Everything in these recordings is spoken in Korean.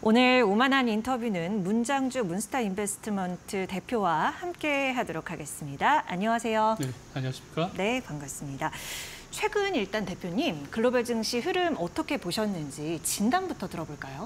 오늘 오만한 인터뷰는 문장주 문스타 인베스트먼트 대표와 함께 하도록 하겠습니다. 안녕하세요. 네, 안녕하십니까? 네, 반갑습니다. 최근 일단 대표님, 글로벌 증시 흐름 어떻게 보셨는지 진단부터 들어볼까요?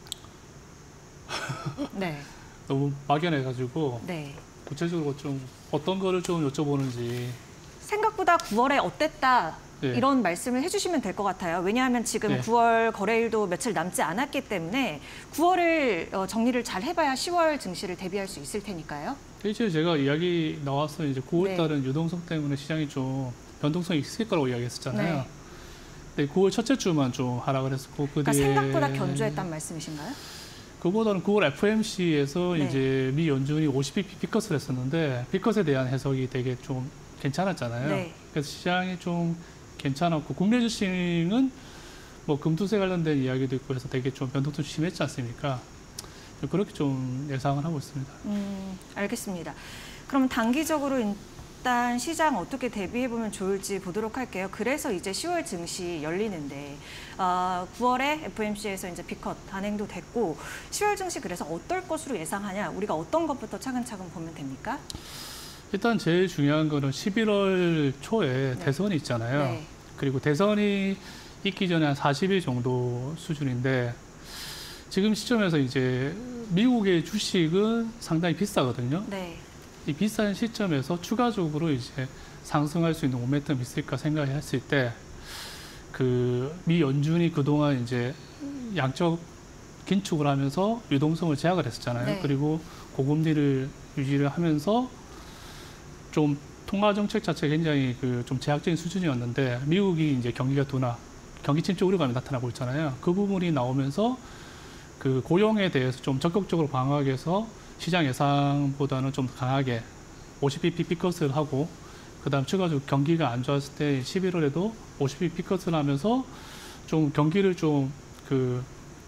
네. 너무 막연해가지고 네. 구체적으로 좀 어떤 거를 좀 여쭤보는지. 생각보다 9월에 어땠다? 네. 이런 말씀을 해주시면 될 것 같아요. 왜냐하면 지금 네. 9월 거래일도 며칠 남지 않았기 때문에 9월을 정리를 잘 해봐야 10월 증시를 대비할 수 있을 테니까요. 이제 제가 이야기 나와서 이제 9월 네. 달은 유동성 때문에 시장이 좀 변동성이 있을 거라고 이야기했었잖아요. 네. 근데 9월 첫째 주만 좀 하락을 했었고 그 그러니까 뒤에 생각보다 견조했단 말씀이신가요? 그보다는 9월 FMC에서 네. 이제 미 연준이 50bp 피컷을 했었는데 피컷에 대한 해석이 되게 좀 괜찮았잖아요. 네. 그래서 시장이 좀 괜찮았고 국내 주식은 뭐 금투세 관련된 이야기도 있고 해서 되게 좀 변동성이 심했지 않습니까? 그렇게 좀 예상을 하고 있습니다. 알겠습니다. 그럼 단기적으로 일단 시장 어떻게 대비해보면 좋을지 보도록 할게요. 그래서 이제 10월 증시 열리는데 9월에 FOMC에서 이제 B컷 단행도 됐고 10월 증시 그래서 어떨 것으로 예상하냐? 우리가 어떤 것부터 차근차근 보면 됩니까? 일단 제일 중요한 거는 11월 초에 네. 대선이 있잖아요. 네. 그리고 대선이 있기 전에 한 40일 정도 수준인데 지금 시점에서 이제 미국의 주식은 상당히 비싸거든요. 네. 이 비싼 시점에서 추가적으로 이제 상승할 수 있는 모멘텀이 있을까 생각했을 때 그 미 연준이 그동안 이제 양적 긴축을 하면서 유동성을 제약을 했었잖아요. 네. 그리고 고금리를 유지를 하면서 좀 통화 정책 자체가 굉장히 그 좀 제약적인 수준이었는데 미국이 이제 경기가 둔화, 경기 침체 우려감이 나타나고 있잖아요. 그 부분이 나오면서 그 고용에 대해서 좀 적극적으로 방어하기 위해서 시장 예상보다는 좀 강하게 50bp 피컷을 하고 그다음 추가적으로 경기가 안 좋았을 때 11월에도 50bp 피컷을 하면서 좀 경기를 좀 그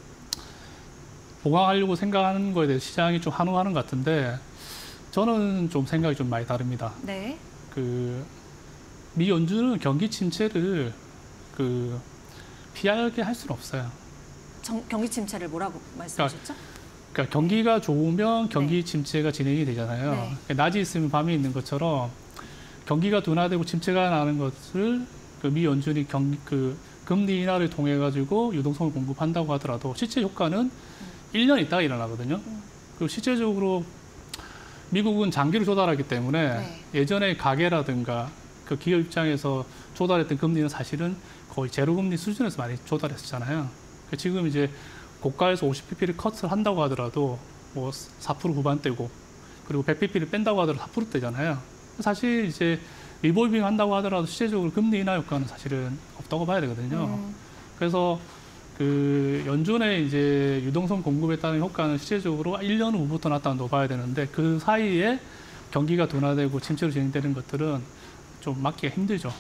보강하려고 생각하는 거에 대해 시장이 좀 한호하는 것 같은데 저는 좀 생각이 좀 많이 다릅니다. 네. 그 미 연준은 경기 침체를 그 피하게 할 수는 없어요. 경기 침체를 뭐라고 말씀하셨죠? 그러니까 경기가 좋으면 경기 네. 침체가 진행이 되잖아요. 네. 그러니까 낮이 있으면 밤이 있는 것처럼 경기가 둔화되고 침체가 나는 것을 그 미 연준이 그 금리 인하를 통해 가지고 유동성을 공급한다고 하더라도 실제 효과는 1년 있다가 일어나거든요. 그리고 실제적으로 미국은 장기를 조달하기 때문에 네. 예전에 가계라든가 그 기업 입장에서 조달했던 금리는 사실은 거의 제로 금리 수준에서 많이 조달했었잖아요. 지금 이제 고가에서 50pp를 컷을 한다고 하더라도 뭐 4% 후반대고 그리고 100pp를 뺀다고 하더라도 4%대잖아요. 사실 이제 리볼빙 한다고 하더라도 실제적으로 금리 인하 효과는 사실은 없다고 봐야 되거든요. 그래서 그 연준의 이제 유동성 공급에 따른 효과는 실제적으로 1년 후부터 나타난다고 봐야 되는데 그 사이에 경기가 둔화되고 침체로 진행되는 것들은 좀 막기가 힘들죠.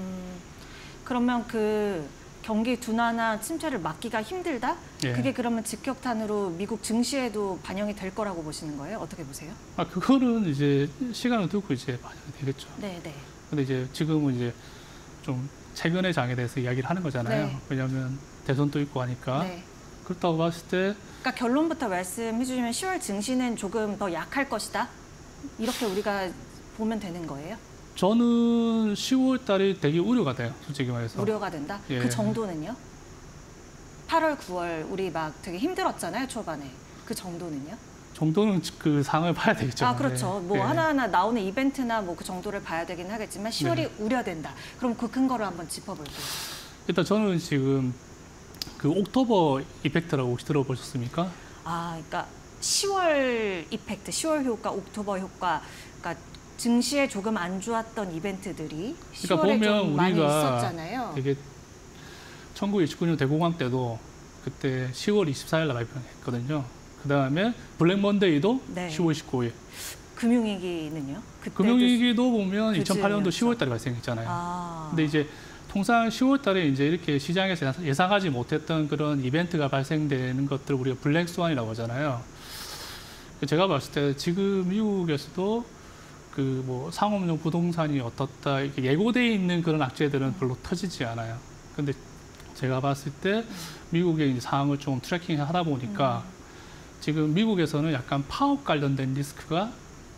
그러면 그 경기 둔화나 침체를 막기가 힘들다? 예. 그게 그러면 직격탄으로 미국 증시에도 반영이 될 거라고 보시는 거예요? 어떻게 보세요? 그거는 이제 시간을 두고 이제 반영이 되겠죠. 네, 네. 근데 이제 지금은 이제 좀 최근의 장에 대해서 이야기를 하는 거잖아요. 네. 왜냐하면 대선도 있고 하니까. 네. 그렇다고 봤을 때 그러니까 결론부터 말씀해 주시면 10월 증시는 조금 더 약할 것이다? 이렇게 우리가 보면 되는 거예요? 저는 10월 달이 되게 우려가 돼요. 솔직히 말해서. 우려가 된다? 예. 그 정도는요? 8월, 9월 우리 막 되게 힘들었잖아요, 초반에. 그 정도는요? 정도는 그 상을 봐야 되겠죠. 아, 그렇죠. 뭐 예. 하나하나 나오는 이벤트나 뭐 그 정도를 봐야 되긴 하겠지만 10월이 네. 우려된다. 그럼 그 근거를 한번 짚어볼게요. 일단 저는 지금 그 옥토버 이펙트라고 혹시 들어보셨습니까? 아, 그러니까 10월 이펙트, 10월 효과, 옥토버 효과, 그러니까 증시에 조금 안 좋았던 이벤트들이 10월에 그러니까 보면 좀 많이 우리가 있었잖아요. 되게 1929년 대공황 때도 그때 10월 24일 날 발표했거든요. 그 다음에 블랙 먼데이도 네. 10월 19일. 금융위기는요? 그때도 금융위기도 보면 그 2008년도 즈음이었죠. 10월 달에 발생했잖아요. 아. 근데 이제 통상 10월 달에 이제 이렇게 시장에서 예상하지 못했던 그런 이벤트가 발생되는 것들을 우리가 블랙 스완이라고 하잖아요. 제가 봤을 때 지금 미국에서도 그 뭐 상업용 부동산이 어떻다 이렇게 예고돼 있는 그런 악재들은 별로 터지지 않아요. 근데 제가 봤을 때 미국의 이제 상황을 좀 트래킹하다 보니까 지금 미국에서는 약간 파업 관련된 리스크가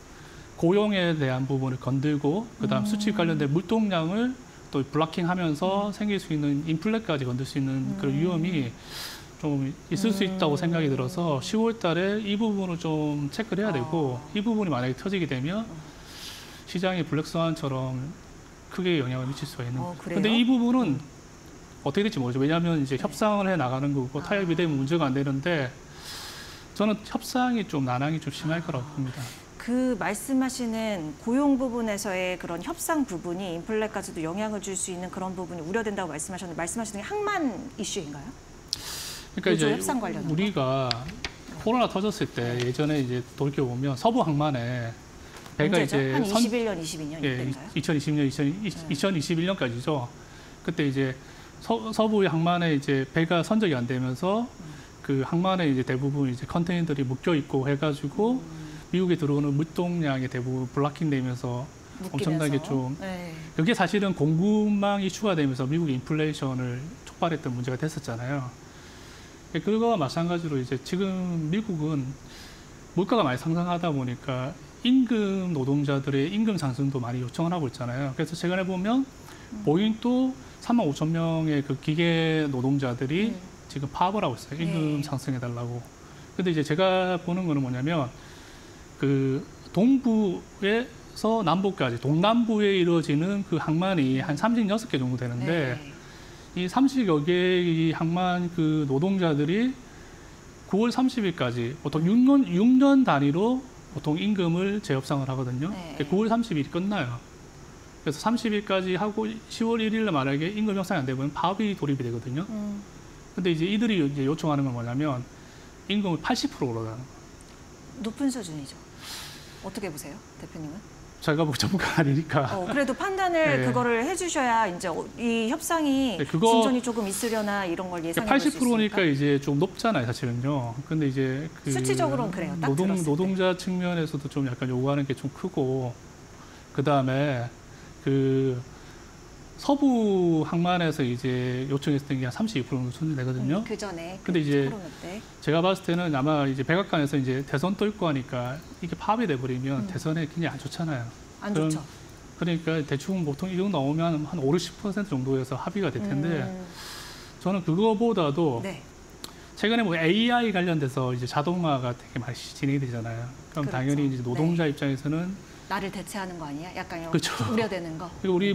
고용에 대한 부분을 건들고 그다음 수출 관련된 물동량을 또 블락킹하면서 생길 수 있는 인플레까지 건들 수 있는 그런 위험이 좀 있을 수 있다고 생각이 들어서 10월 달에 이 부분을 좀 체크를 해야 되고 이 부분이 만약에 터지게 되면 시장이 블랙스완처럼 크게 영향을 미칠 수가 있는 거죠. 그래요? 근데 이 부분은 어떻게 될지 모르죠. 왜냐하면 이제 협상을 해 나가는 거고 타협이 되면 문제가 안 되는데 저는 협상이 좀 난항이 좀 심할 거라고 봅니다. 그 말씀하시는 고용 부분에서의 그런 협상 부분이 인플레까지도 영향을 줄 수 있는 그런 부분이 우려된다고 말씀하셨는데 말씀하시는 게 항만 이슈인가요? 그러니까 노조 이제 협상 관련한 우리가 코로나 터졌을 때 예전에 이제 돌이켜 보면 서부 항만에 배가 언제죠? 이제 한 21년, 22년 예, 이때인가요? 2020년, 2021년까지죠. 그때 이제 서부의 항만에 이제 배가 선적이 안 되면서 그 항만에 이제 대부분 이제 컨테이너들이 묶여 있고 해가지고 미국에 들어오는 물동량이 대부분 블락킹되면서 엄청나게 좀 네. 그게 사실은 공급망 이슈가 되면서 미국의 인플레이션을 촉발했던 문제가 됐었잖아요. 그거와 마찬가지로 이제 지금 미국은 물가가 많이 상승하다 보니까 임금 노동자들의 임금 상승도 많이 요청을 하고 있잖아요. 그래서 최근에 보면 보잉도 35,000명의 그 기계 노동자들이 지금 파업을 하고 있어요. 임금 상승해달라고. 근데 이제 제가 보는 거는 뭐냐면 그 동부에서 남부까지 동남부에 이루어지는 그 항만이 한 36개 정도 되는데 이 30여 개의 항만 그 노동자들이 9월 30일까지 보통 6년 단위로 보통 임금을 재협상을 하거든요. 9월 30일이 끝나요. 그래서 30일까지 하고 10월 1일에 만약에 임금 협상이 안 되면 파업이 돌입이 되거든요. 근데 이제 이들이 이제 요청하는 건 뭐냐면 임금을 80% 올라가는 거예요. 높은 수준이죠. 어떻게 보세요, 대표님은? 제가 뭐 전문가 아니니까. 그래도 판단을 그거를 해주셔야 이제 이 협상이 진전이 조금 있으려나 이런 걸 예상해 볼 수 있으니까. 80%니까 이제 좀 높잖아요, 사실은요. 근데 이제 그 수치적으로는 그래요. 딱 노동자 측면에서도 좀 약간 요구하는 게 좀 크고, 그 다음에 그 서부 항만에서 이제 요청했던 게 한 32% 정도 수준 되거든요. 그 전에. 근데 이제 제가 봤을 때는 아마 이제 백악관에서 이제 대선도 있고 하니까 이게 파업이 돼버리면 대선에 굉장히 안 좋잖아요. 안 좋죠. 그러니까 대충 보통 이 정도 나오면 한 5, 60% 정도에서 합의가 될 텐데 저는 그거보다도 최근에 뭐 AI 관련돼서 이제 자동화가 되게 많이 진행이 되잖아요. 그럼 그렇죠. 당연히 이제 노동자 입장에서는 나를 대체하는 거 아니야? 약간 그렇죠. 우려되는 거. 그리고 우리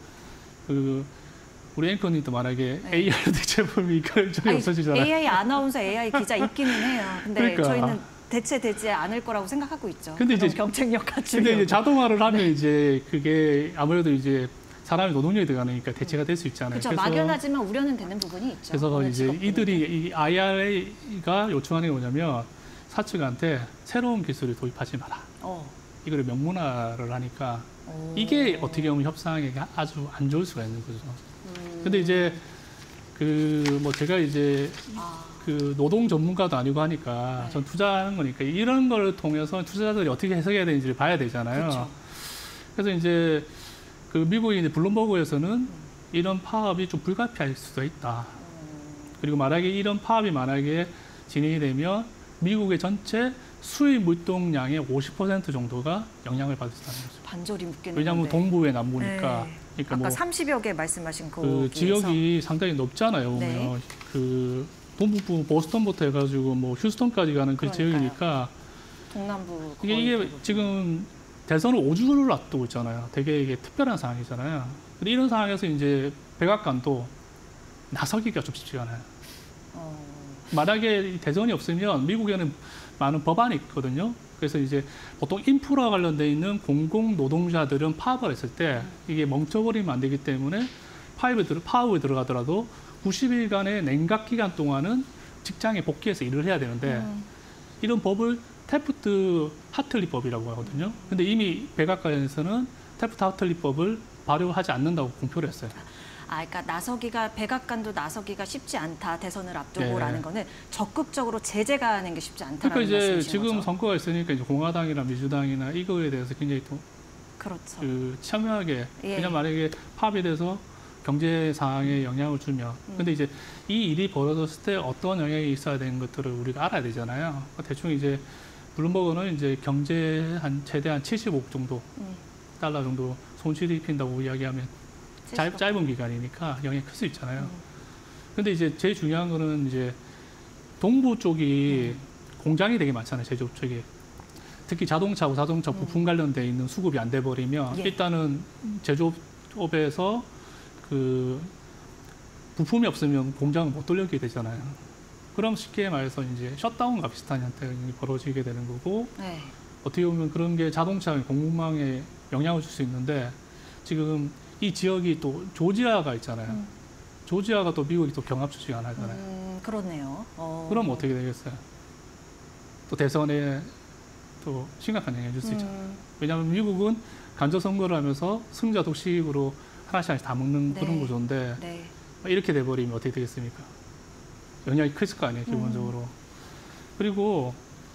우리 앵커님도 만약에 AI로 대체하면 이걸 전혀 없어지잖아요. AI 아나운서, AI 기자 있기는 해요. 근데 그러니까. 저희는 대체되지 않을 거라고 생각하고 있죠. 근데 이제 경쟁력 갖추려고. 근데 이제 자동화를 하면 이제 그게 아무래도 이제 사람이 노동력이 들어가니까 대체가 될 수 있잖아요. 그렇죠. 막연하지만 우려는 되는 부분이 있죠. 그래서 이제 이들이 이 IRA가 요청하는 게 뭐냐면 사측한테 새로운 기술을 도입하지 마라. 이거를 명문화를 하니까 이게 어떻게 보면 협상에 아주 안 좋을 수가 있는 거죠. 근데 이제 뭐 제가 이제 그 노동 전문가도 아니고 하니까 전 투자하는 거니까 이런 걸 통해서 투자자들이 어떻게 해석해야 되는지를 봐야 되잖아요. 그렇죠. 그래서 이제 그 미국의 이제 블룸버그에서는 이런 파업이 좀 불가피할 수도 있다. 그리고 이런 파업이 만약에 진행이 되면 미국의 전체 수입 물동량의 50% 정도가 영향을 받을 수 있다는 거죠. 반절이 묶이는 왜냐하면 동부에 남부니까. 그러니까 아까 뭐 30여 개 말씀하신 그 지역이 상당히 높잖아요. 보면 그 동부 보스턴부터 해가지고 뭐 휴스턴까지 가는 그 지역이니까 동남부 이게 지금 대선을 5주를 앞두고 있잖아요. 되게 이게 특별한 상황이잖아요. 근데 이런 상황에서 이제 백악관도 나서기가 좀 쉽지가 않아요. 만약에 대선이 없으면 미국에는 많은 법안이 있거든요. 그래서 이제 보통 인프라 관련돼 있는 공공 노동자들은 파업을 했을 때 이게 멈춰버리면 안 되기 때문에 파업에 들어가더라도 90일간의 냉각 기간 동안은 직장에 복귀해서 일을 해야 되는데 이런 법을 태프트 하틀리 법이라고 하거든요. 근데 이미 백악관에서는 태프트 하틀리 법을 발효하지 않는다고 공표를 했어요. 그러니까 백악관도 나서기가 쉽지 않다. 대선을 앞두고라는 거는 적극적으로 제재 가하는 게 쉽지 않다라는 그러니까 이제 말씀이신 지금 거죠? 선거가 있으니까 이제 공화당이나 민주당이나 이거에 대해서 굉장히 또 그렇죠. 참여하게 그냥 만약에 파업이 돼서 경제 상황에 영향을 주면 근데 이제 이 일이 벌어졌을 때 어떤 영향이 있어야 되는 것들을 우리가 알아야 되잖아요. 대충 이제 블룸버그는 이제 경제 한 최대한 75억 정도 달러 정도 손실이 입힌다고 이야기하면 짧은 기간이니까 영향이 클 수 있잖아요. 근데 이제 제일 중요한 거는 이제 동부 쪽이 공장이 되게 많잖아요. 제조업 쪽이. 특히 자동차하고 자동차 부품 관련돼 있는 수급이 안 돼 버리면 일단은 제조업에서 그 부품이 없으면 공장을 못 돌리게 되잖아요. 그럼 쉽게 말해서 이제 셧다운과 비슷한 현상이 벌어지게 되는 거고 네. 어떻게 보면 그런 게 자동차 공급망에 영향을 줄 수 있는데 지금 이 지역이 또 조지아가 있잖아요. 조지아가 또 미국이 또 경합 주식 안 하잖아요. 그렇네요. 그럼 어떻게 되겠어요? 또 대선에 또 심각한 영향을 줄 수 있잖아요. 왜냐하면 미국은 간접 선거를 하면서 승자 독식으로 하나씩 다 먹는 네. 그런 구조인데 네. 이렇게 돼버리면 어떻게 되겠습니까? 영향이 클 거 아니에요, 기본적으로. 그리고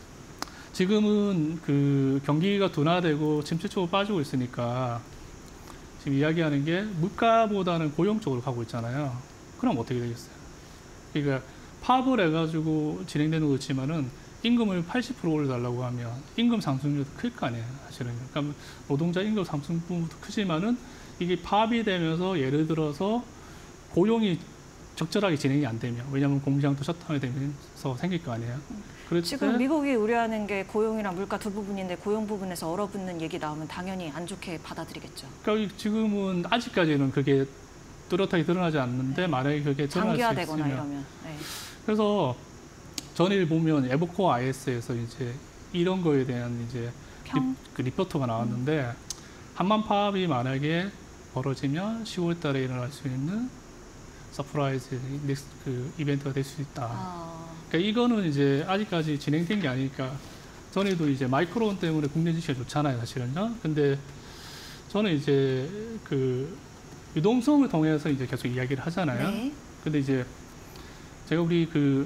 지금은 그 경기가 둔화되고 침체 쪽으로 빠지고 있으니까 지금 이야기하는 게 물가보다는 고용 쪽으로 가고 있잖아요. 그럼 어떻게 되겠어요? 그러니까 파업을 해가지고 진행되는 거 그렇지만은 임금을 80% 올려달라고 하면 임금 상승률도 클 거 아니에요, 사실은. 그러니까 노동자 임금 상승 부분도 크지만은 이게 파업이 되면서 예를 들어서 고용이 적절하게 진행이 안 되면 왜냐하면 공장도 셧다운이 되면서 생길 거 아니에요. 그럴 지금 때 미국이 우려하는 게 고용이랑 물가 두 부분인데 고용 부분에서 얼어붙는 얘기 나오면 당연히 안 좋게 받아들이겠죠. 그러니까 지금은 아직까지는 그게 뚜렷하게 드러나지 않는데 만약에 그게 드러날 수 장기화되거나 있으면 이러면. 네. 그래서 전일 보면 에버코어 IS에서 이제 이런 거에 대한 이제 그 리포트가 나왔는데 한만 파업이 만약에 벌어지면 10월 달에 일어날 수 있는 서프라이즈 그 이벤트가 될 수 있다. 그러니까 이거는 이제 아직까지 진행된 게 아니니까 전에도 이제 마이크론 때문에 국내 지시가 좋잖아요, 사실은요. 근데 저는 이제 그 유동성을 통해서 이제 계속 이야기를 하잖아요. 네. 근데 이제 제가 우리 그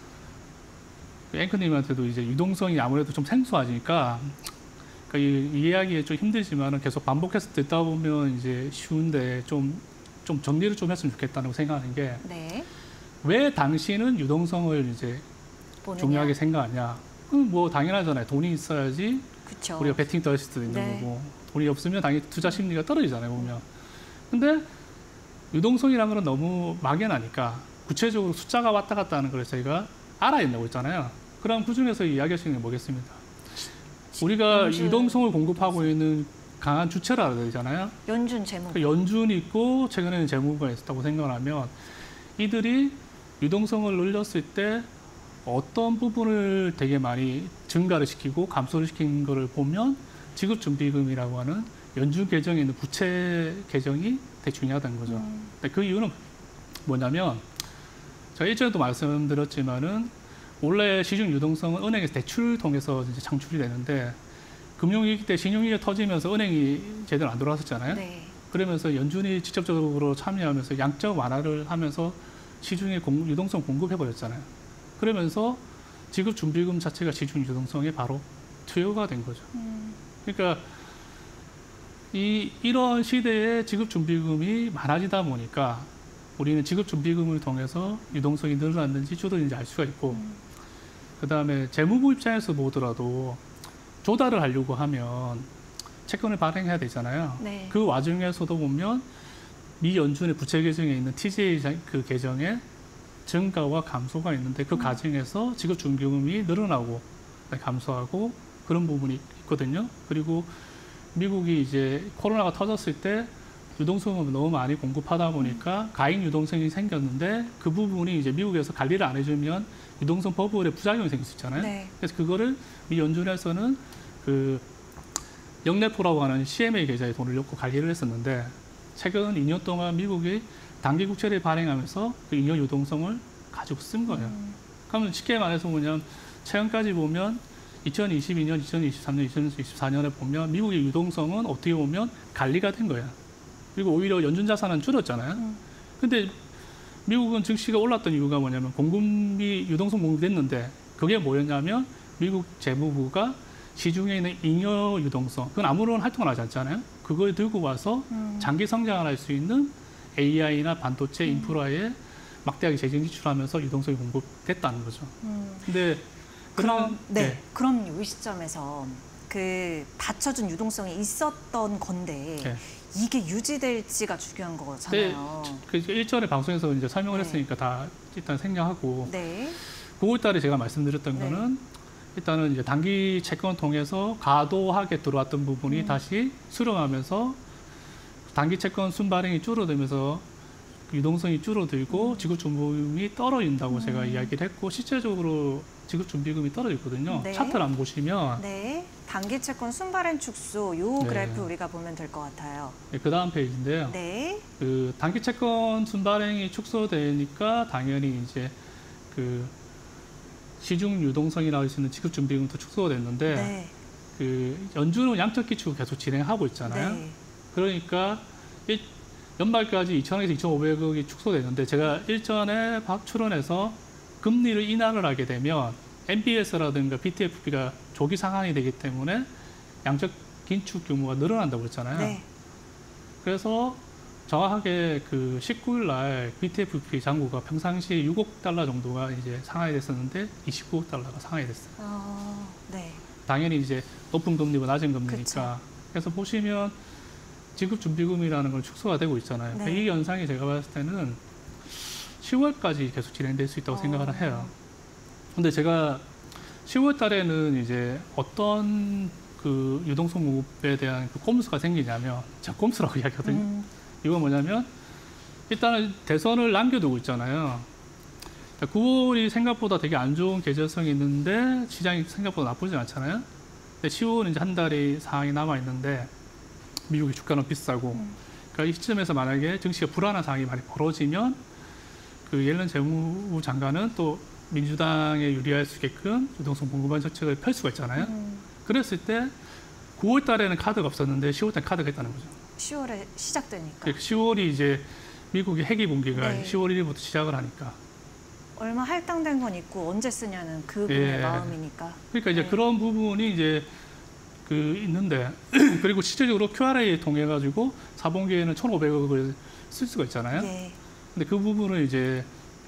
앵커님한테도 이제 유동성이 아무래도 좀 생소하니까 그러니까 이 이야기에 좀 힘들지만은 계속 반복해서 듣다 보면 이제 쉬운데 좀 정리를 좀 했으면 좋겠다고 생각하는 게 왜 네. 당신은 유동성을 이제 보느냐. 중요하게 생각하냐? 그럼 뭐 당연하잖아요. 돈이 있어야지 그쵸. 우리가 베팅 떨 수도 있는 네. 거고 돈이 없으면 당연히 투자 심리가 떨어지잖아요, 보면. 근데 유동성이라는 건 너무 막연하니까 구체적으로 숫자가 왔다 갔다 하는 걸 저희가 알아야 된다고 했잖아요. 그럼 그중에서 이야기할 수 있는 게 뭐겠습니까? 우리가 유동성을 공급하고 있는 강한 주체를 알아야 되잖아요. 연준 재무. 그 연준이 있고 최근에는 재무부가 있었다고 생각하면 이들이 유동성을 늘렸을 때 어떤 부분을 되게 많이 증가를 시키고 감소를 시킨 거를 보면 지급준비금이라고 하는 연준 계정에 있는 부채 계정이 되게 중요하다는 거죠. 근데 그 이유는 뭐냐면 제가 일전에도 말씀드렸지만은 원래 시중 유동성은 은행에서 대출을 통해서 이제 창출이 되는데 금융위기 때 신용위기가 터지면서 은행이 제대로 안 돌아왔었잖아요. 네. 그러면서 연준이 직접적으로 참여하면서 양적 완화를 하면서 시중에 유동성 공급해버렸잖아요. 그러면서 지급준비금 자체가 시중 유동성에 바로 투여가 된 거죠. 그러니까 이런 시대에 지급준비금이 많아지다 보니까 우리는 지급준비금을 통해서 유동성이 늘어났는지 줄어든지 알 수가 있고 그다음에 재무부 입장에서 보더라도 조달을 하려고 하면 채권을 발행해야 되잖아요. 네. 그 와중에서도 보면 미 연준의 부채 계정에 있는 TJ 그 계정에 증가와 감소가 있는데 그 과정에서 지급준비금이 늘어나고 감소하고 그런 부분이 있거든요. 그리고 미국이 이제 코로나가 터졌을 때 유동성을 너무 많이 공급하다 보니까 가액 유동성이 생겼는데 그 부분이 이제 미국에서 관리를 안 해주면 유동성 버블에 부작용이 생길 수 있잖아요. 네. 그래서 그거를 미 연준에서는 그 영래포라고 하는 CMA 계좌에 돈을 넣고 관리를 했었는데 최근 2년 동안 미국이 단기 국채를 발행하면서 그 잉여 유동성을 가지고 쓴 거예요. 그러면 쉽게 말해서 뭐냐면 최근까지 보면 2022년, 2023년, 2024년에 보면 미국의 유동성은 어떻게 보면 관리가 된 거예요. 그리고 오히려 연준 자산은 줄었잖아요. 근데 미국은 증시가 올랐던 이유가 뭐냐면 공급이 유동성 공급됐는데 그게 뭐였냐면 미국 재무부가 시중에 있는 잉여 유동성, 그건 아무런 활동을 하지 않잖아요. 그걸 들고 와서 장기 성장을 할 수 있는 AI나 반도체 인프라에 막대하게 재정 지출하면서 유동성이 공급됐다는 거죠. 근데 그럼 그런- 네. 그럼 이 시점에서 그 받쳐준 유동성이 있었던 건데 네. 이게 유지될지가 중요한 거잖아요. 그 일전에 방송에서 이제 설명을 네. 했으니까 다 일단 생략하고 네. 9월달에 제가 말씀드렸던 네. 거는 일단은 이제 단기 채권 통해서 과도하게 들어왔던 부분이 다시 수렴하면서 단기 채권 순발행이 줄어들면서 유동성이 줄어들고 지급준비금이 떨어진다고 제가 이야기를 했고 실제적으로 지급준비금이 떨어졌거든요. 네. 차트를 한번 보시면 네. 단기 채권 순발행 축소 요 네. 그래프 우리가 보면 될 것 같아요. 그 다음 페이지인데요. 네. 그 단기 채권 순발행이 축소되니까 당연히 이제 그 시중 유동성이라고 할 수 있는 지급 준비금도 축소가 됐는데 네. 그 연준은 양적 기축을 계속 진행하고 있잖아요. 네. 그러니까 연말까지 2,000억에서 2,500억이 축소되는데 제가 일전에 출연해서 금리를 인하를 하게 되면 MBS라든가 BTFP가 조기 상한이 되기 때문에 양적 긴축 규모가 늘어난다고 했잖아요. 네. 그래서 정확하게 그 19일 날 BTFP 잔고가 평상시에 6억 달러 정도가 이제 상한이 됐었는데 29억 달러가 상한이 됐어요. 네. 당연히 이제 높은 금리고 낮은 금리니까. 그쵸. 그래서 보시면 지급 준비금이라는 걸 축소가 되고 있잖아요. 네. 이 현상이 제가 봤을 때는 10월까지 계속 진행될 수 있다고 생각을 해요. 근데 제가 10월 달에는 이제 어떤 그 유동성 공급에 대한 그 꼼수가 생기냐면 제가 꼼수라고 이야기하거든요. 이건 뭐냐면 일단은 대선을 남겨두고 있잖아요. 9월이 생각보다 되게 안 좋은 계절성이 있는데 시장이 생각보다 나쁘지 않잖아요. 근데 10월은 이제 한 달이 상황이 남아 있는데 미국의 주가는 비싸고 그러니까 이 시점에서 만약에 증시가 불안한 상황이 많이 벌어지면 그 옐런 재무부 장관은 또 민주당에 유리할 수 있게끔 유동성 공급안 정책을 펼 수가 있잖아요. 그랬을 때 9월 달에는 카드가 없었는데 10월 달에 카드가 있다는 거죠. 10월에 시작되니까. 그러니까 10월이 이제 미국의 회기 분기가 네. 10월 1일부터 시작을 하니까. 얼마 할당된 건 있고 언제 쓰냐는 그분의 예. 마음이니까. 그러니까 이제 네. 그런 부분이 이제 그 있는데 그리고 실제적으로 QRA 통해 가지고 4분기에는 1,500억을 쓸 수가 있잖아요. 네. 근데 그 부분을 이제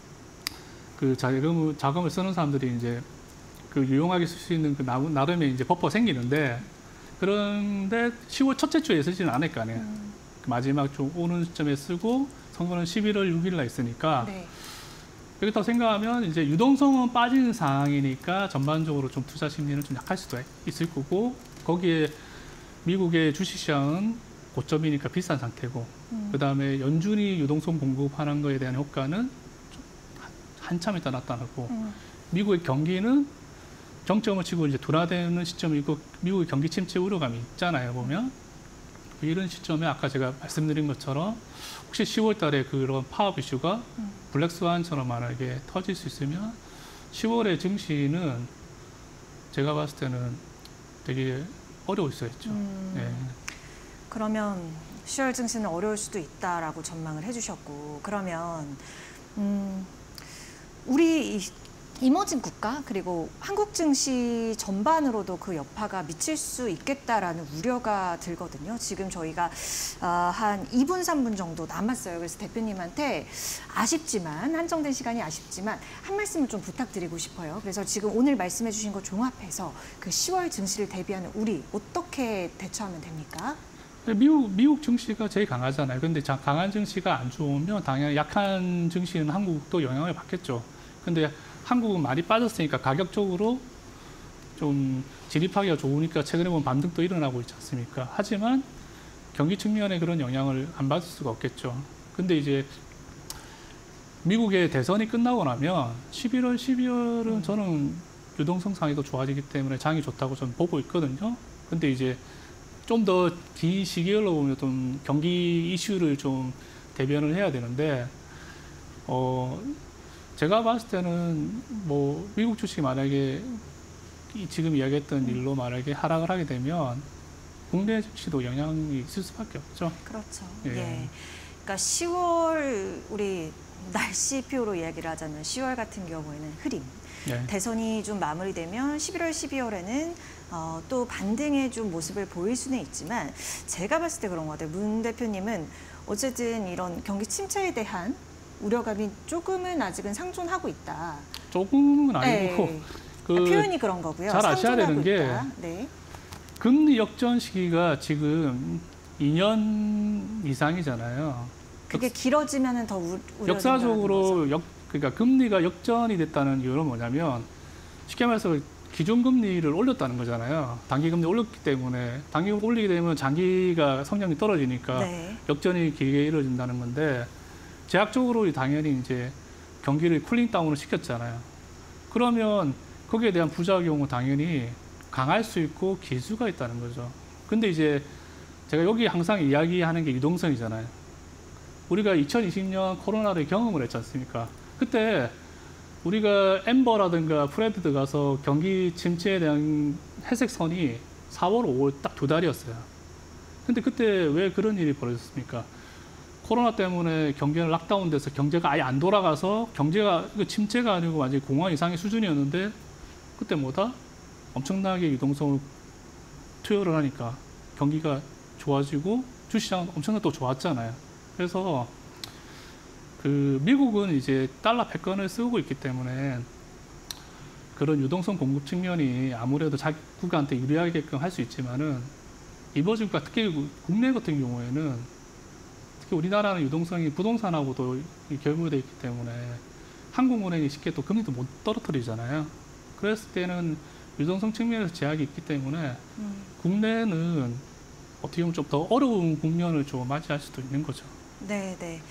그 자금을 쓰는 사람들이 이제 그 유용하게 쓸 수 있는 그 나름의 이제 버퍼가 생기는데 그런데 10월 첫째 주에 쓰지는 않을 거 아니에요. 그 마지막 좀 오는 시점에 쓰고 선거는 11월 6일 날 있으니까 네. 그렇다고 생각하면 이제 유동성은 빠지는 상황이니까 전반적으로 좀 투자 심리는 좀 약할 수도 있을 거고 거기에 미국의 주식시장은 고점이니까 비싼 상태고 그다음에 연준이 유동성 공급하는 거에 대한 효과는 좀 한참 있다 나타나고 미국의 경기는 정점을 치고 이제 둔화되는 시점이고 미국의 경기 침체 우려감이 있잖아요 보면 이런 시점에 아까 제가 말씀드린 것처럼 혹시 10월 달에 그런 파업 이슈가 블랙스완처럼 만약에 터질 수 있으면 10월의 증시는 제가 봤을 때는 되게 어려울 수 있죠. 예. 그러면 10월 증시는 어려울 수도 있다라고 전망을 해주셨고 그러면 우리 이머징 국가 그리고 한국 증시 전반으로도 그 여파가 미칠 수 있겠다라는 우려가 들거든요. 지금 저희가 한 2분, 3분 정도 남았어요. 그래서 대표님한테 아쉽지만 한정된 시간이 아쉽지만 한 말씀을 좀 부탁드리고 싶어요. 그래서 지금 오늘 말씀해 주신 거 종합해서 그 10월 증시를 대비하는 우리 어떻게 대처하면 됩니까? 미국 증시가 제일 강하잖아요. 근데 강한 증시가 안 좋으면 당연히 약한 증시는 한국도 영향을 받겠죠. 근데 한국은 많이 빠졌으니까 가격적으로 좀 진입하기가 좋으니까 최근에 보면 반등도 일어나고 있지 않습니까? 하지만 경기 측면에 그런 영향을 안 받을 수가 없겠죠. 근데 이제 미국의 대선이 끝나고 나면 11월, 12월은 저는 유동성 상황이 좋아지기 때문에 장이 좋다고 저는 보고 있거든요. 근데 이제 좀 더 긴 시기로 보면 좀 경기 이슈를 좀 대변을 해야 되는데, 제가 봤을 때는 뭐 미국 주식이 만약에 지금 이야기했던 일로 만약에 하락을 하게 되면 국내 증시도 영향이 있을 수밖에 없죠. 그렇죠. 예. 예. 그러니까 10월 우리 날씨표로 이야기를 하자면 10월 같은 경우에는 흐림. 네. 대선이 좀 마무리되면 11월, 12월에는 또 반등의 좀 모습을 보일 수는 있지만 제가 봤을 때 그런 것 같아요. 문 대표님은 어쨌든 이런 경기 침체에 대한 우려감이 조금은 아직은 상존하고 있다. 조금은 아니고 네. 그 표현이 그런 거고요. 잘 아셔야 상존하고 되는 게 있다. 네. 금리 역전 시기가 지금 2년 이상이잖아요. 그게 길어지면은 더 역사적으로 그러니까 금리가 역전이 됐다는 이유는 뭐냐면 쉽게 말해서 기준금리를 올렸다는 거잖아요. 단기금리 올렸기 때문에 단기금리 올리게 되면 장기가 성장이 떨어지니까 네. 역전이 길게 이루어진다는 건데 제약적으로 당연히 이제 경기를 쿨링다운을 시켰잖아요. 그러면 거기에 대한 부작용은 당연히 강할 수 있고 기수가 있다는 거죠. 근데 이제 제가 여기 항상 이야기하는 게 유동성이잖아요. 우리가 2020년 코로나를 경험을 했지 않습니까? 그때 우리가 엠버라든가 프레드 가서 경기 침체에 대한 회색선이 4월, 5월 딱 2달이었어요. 근데 그때 왜 그런 일이 벌어졌습니까? 코로나 때문에 경기가 락다운돼서 경제가 아예 안 돌아가서 경제가 이거 침체가 아니고 완전히 공황 이상의 수준이었는데 그때 뭐다? 엄청나게 유동성을 투여를 하니까 경기가 좋아지고 주시장은 엄청나게 또 좋았잖아요. 그래서 그 미국은 이제 달러 패권을 쓰고 있기 때문에 그런 유동성 공급 측면이 아무래도 자국한테 유리하게끔 할 수 있지만은 이버증과 특히 국내 같은 경우에는 특히 우리나라는 유동성이 부동산하고도 결부되어 있기 때문에 한국은행이 쉽게 또 금리도 못 떨어뜨리잖아요. 그랬을 때는 유동성 측면에서 제약이 있기 때문에 국내는 어떻게 보면 좀 더 어려운 국면을 좀 맞이할 수도 있는 거죠. 네, 네.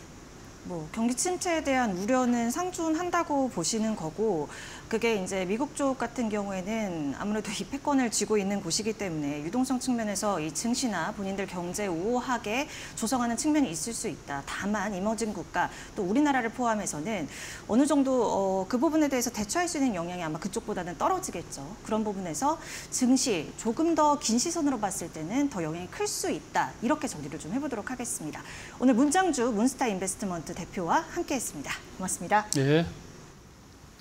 뭐 경기 침체에 대한 우려는 상존한다고 보시는 거고 그게 이제 미국 쪽 같은 경우에는 아무래도 이 패권을 쥐고 있는 곳이기 때문에 유동성 측면에서 이 증시나 본인들 경제 우호하게 조성하는 측면이 있을 수 있다. 다만 이머징 국가 또 우리나라를 포함해서는 어느 정도 그 부분에 대해서 대처할 수 있는 영향이 아마 그쪽보다는 떨어지겠죠. 그런 부분에서 증시 조금 더 긴 시선으로 봤을 때는 더 영향이 클 수 있다. 이렇게 정리를 좀 해보도록 하겠습니다. 오늘 문장주 문스타 인베스트먼트 대표와 함께했습니다. 고맙습니다. 네.